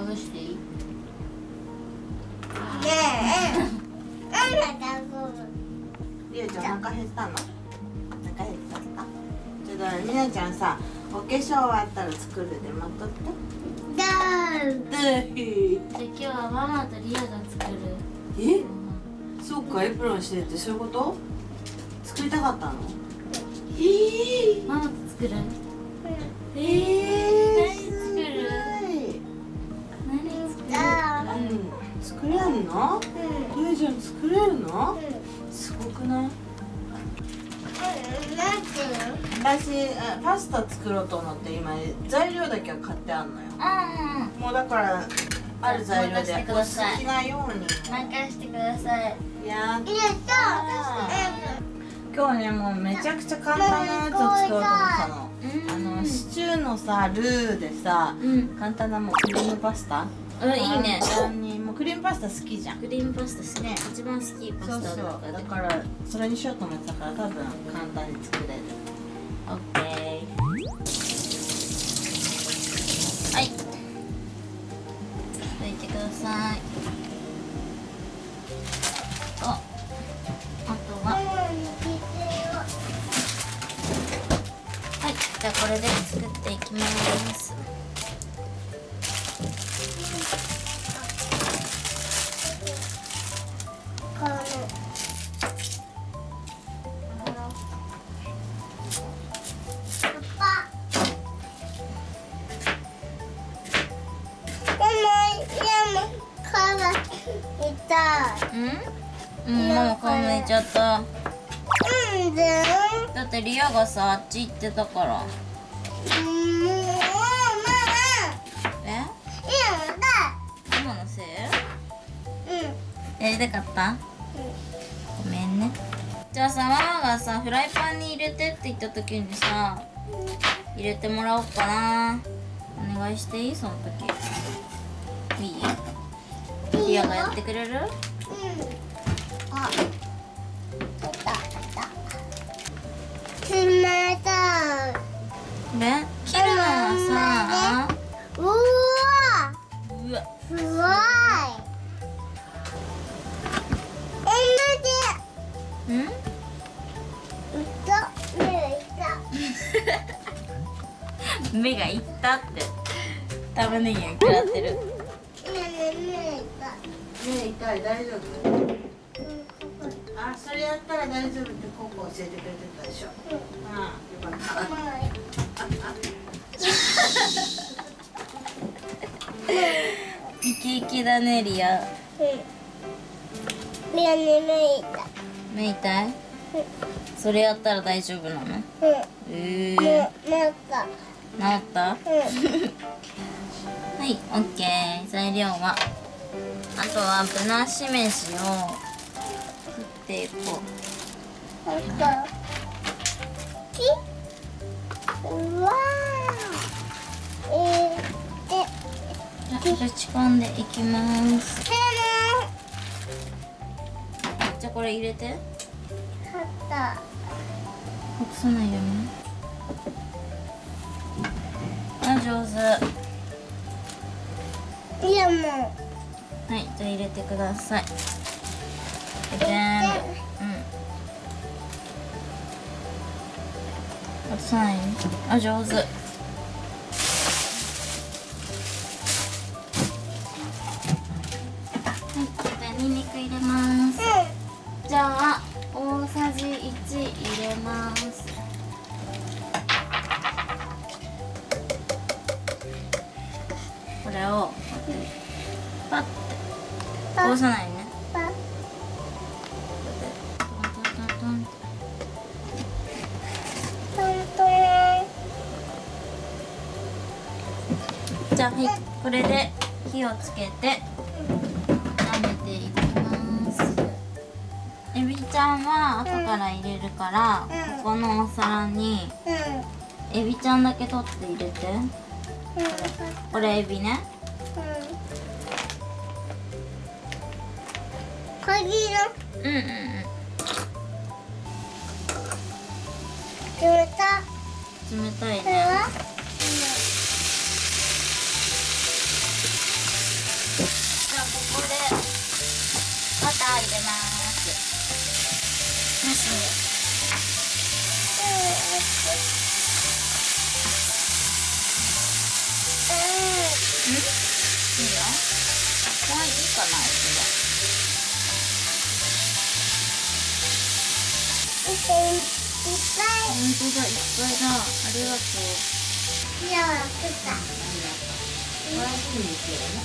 まぶしていい？ りおちゃんお腹減ったの？お腹減っちゃった？ちょっとみなちゃんさ、お化粧終わったら作るで待っとって。 じゃあ今日はママとリアが作る。 え？そうか、エプロンしてってそういうこと？作りたかったの？ ママと作る？何作る？何作る？作れるの？りおちゃん作れるの？すごくない？私パスタ作ろうと思って今材料だけは買ってあんのよ。もうだからある材料でお好きなように任してください。 やったー。今日ねもうめちゃくちゃ簡単なやつを作ろうと思ったの。シチューのさルーでさ、簡単なもうクリームパスタ。 いいね。 もうクリームパスタ好きじゃん。 クリームパスタ好きね。一番好きパスタだからそれにしようと思ってたから多分簡単に作れる。オッケー。はい。 拭いてください。あとははい。じゃあこれで作っていきます。ママ顔向いちゃった。だってリアがさあっち行ってたから。ママのせい？やりたかった？ごめんね。じゃあさ、ママがさフライパンに入れてって言った時にさ入れてもらおうかな。お願いしていい？その時いい？リアがやってくれる？あ、冷たい。これ切るのはさ、うわすごい。目がいったって玉ねぎが食らってる。 目痛い？大丈夫？あ、それやったら大丈夫ってココ教えてくれてたでしょ。よかった。 イケイケだねリア。 目痛い？それやったら大丈夫なの？治った？はい、オッケー。材料はあとはぶなしめじを振っていこう。ぶち込んでいきます。じゃあこれ入れて。落とさないように。あ、上手。はい、じゃあ入れてください。全部。落とさないように。あ、上手。ニンニク入れます。じゃあ大さじ1入れます。これをパッてこぼさないね。じゃあはい、これで火をつけて炒めていきます。エビちゃんは後から入れるから、ここのお皿にエビちゃんだけ取って入れて。これエビね。冷たいね。 入れます。よし。いいよ。もういいかな、 いっぱい。 本当だ、いっぱいだ。ありがとう。 いや、作った。 美味しいんですよね。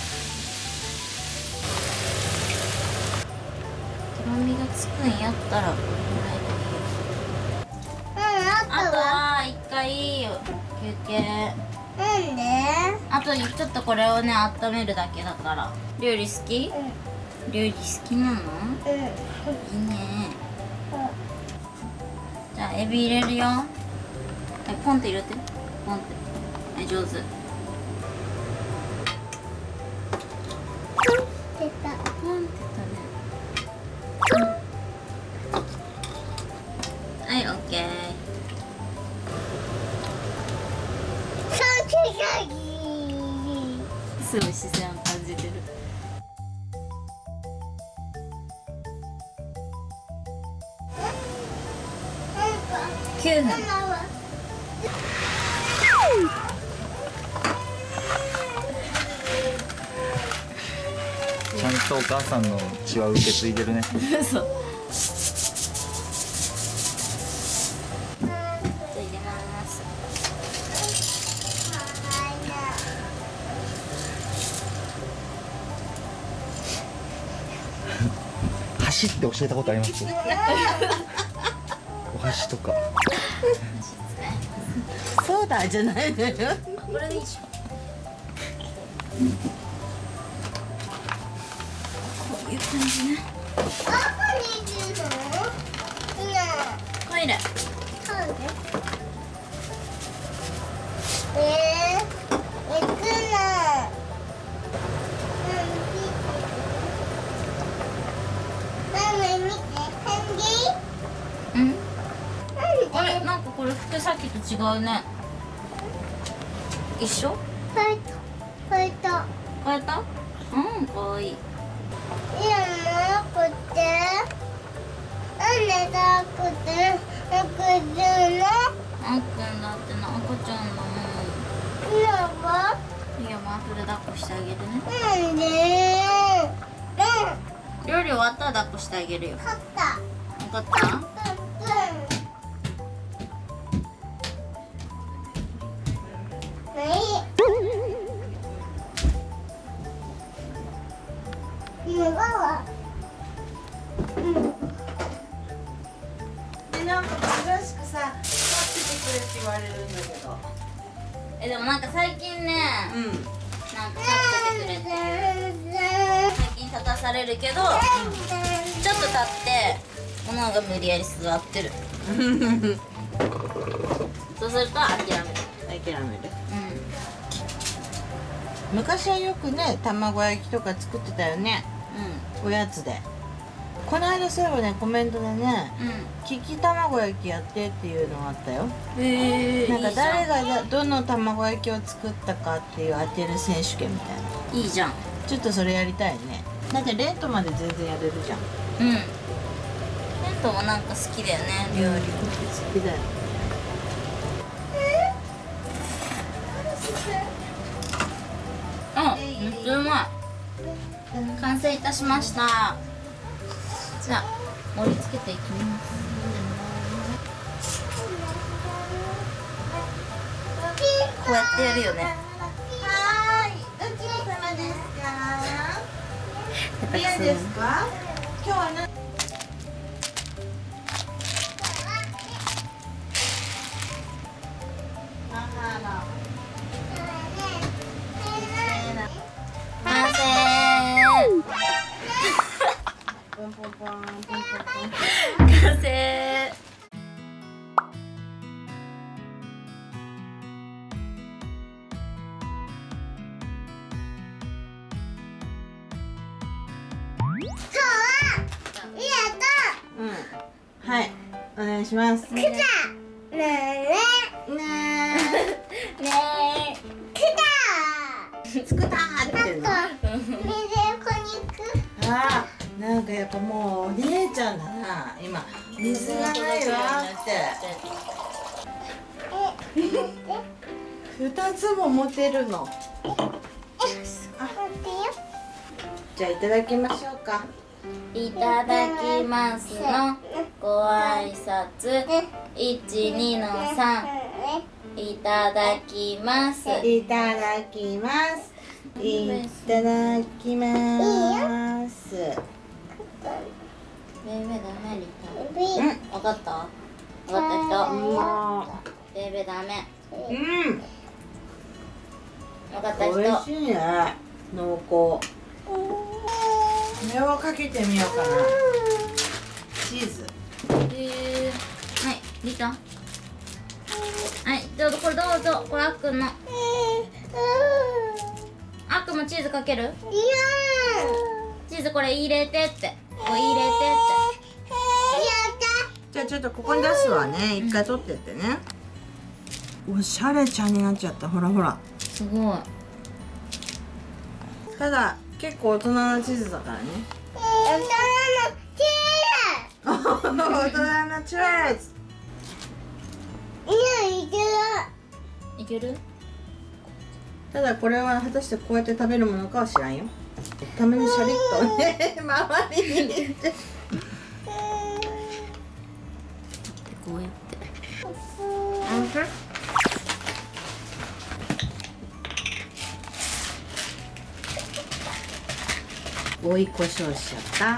とろみがつくんやったらこれぐらいでいいよ。あとは一回休憩。 なんで？ あとちょっとこれをね温めるだけだから。料理好き？料理好きなの？いいね。じゃあエビ入れるよ。ポンって入れて。ポンって。はい、上手。 出た。 ポンってたね。はい、オッケー。すごい視線を感じてる。9分。 ちゃんとお母さんの血は受け継いでるね。 そう。 箸って教えたことあります？お箸とか。 そうだじゃないのよ。 これでいいでしょ。こういう感じね。 どこにいるの？ トイレ。 行くの。 うん。あれ、なんかこれ服さっきと違うね。一緒？ 変えた。 変えた？うん、かわいい。 いや、なくて。なんでなくて。なくての。 あっくんだってな、赤ちゃんだもん。 いやば。 いや、まあ、後で抱っこしてあげるね。 なんで。 料理終わったら抱っこしてあげるよ。 勝った。 分かった？ なんか珍しくさ、待っててくれって言われるんだけど。 でもなんか最近ね、 うん。 なんか立っててくれっていう最近立たされるけど、ちょっと立ってモノが無理やり座ってる。そうすると諦める。 諦める。昔はよくね、卵焼きとか作ってたよね。おやつで。この間そういえばね、コメントでね、利き卵焼きやってっていうのがあったよ。なんか誰がどの卵焼きを作ったかっていう当てる選手権みたいな。 いいじゃん。 ちょっとそれやりたいね。だってレントまで全然やれるじゃん。 うん。レントもなんか好きだよね、料理。 好きだよ。 めっちゃうまい。完成いたしました。じゃあ盛り付けていきます。こうやってやるよね。 はい、どちら様ですか？嫌ですか？今日は何？ 完成。完成。 はい、お願いします。 ねえ。 ね来た。 作ったーって言ってんの。 水こに行く。 ああ、何なんかやっぱもうお姉ちゃんだな今。水がないわって2つも持てるの。じゃあいただきましょうか。 いただきますのご挨拶12の3。いただきます。 いただきます。いただきます。 ベベダメリタ。わかった？わかった人。ベベダメ。わかった人。 美味しいね。濃厚。これをかけてみようかな。チーズ。 はい、リタ。はい、どうぞこれどうぞ。これあっくんの。あっくんもチーズかける？チーズこれ入れてって。これ入れてって。 じゃあちょっとここに出すわね。一回取ってってね。おしゃれちゃんになっちゃった。ほらほら。 すごい。 ただ結構大人のチーズだからね。大人のチーズ。 いける？ ただこれは果たしてこうやって食べるものかは知らんよ。たまにシャリッとね周りに入れて。 こうやって。 追い胡椒しちゃった。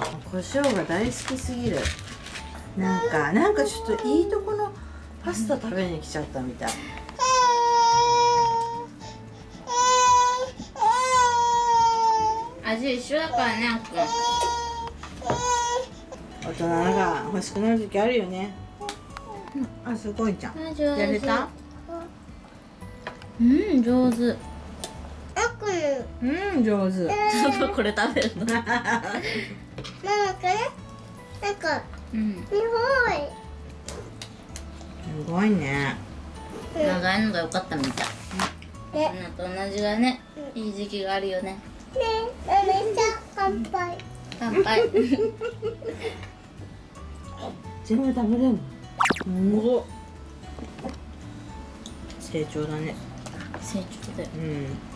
胡椒が大好きすぎる。なんかちょっといいとこのパスタ食べに来ちゃったみたい。 味一緒だからね、あっくん。 大人が欲しくなる時あるよね。あ、すごいじゃん。やれた？ 上手。 上手。 これ食べるの。 ママこれなんかすごいね。 長いのが良かったみたい。みんなと同じがね、いい時期があるよね。 乾杯。 乾杯。 全部食べれるの？すごい。成長だね。 成長だよ。